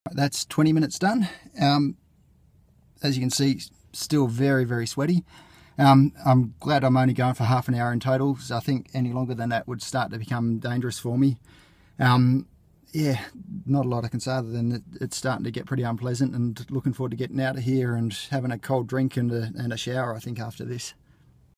That's 20 minutes done. As you can see, still very, very sweaty. I'm glad I'm only going for half an hour in total, so I think any longer than that would start to become dangerous for me. Yeah, not a lot I can say other than it's starting to get pretty unpleasant, and looking forward to getting out of here and having a cold drink and a shower, I think, after this.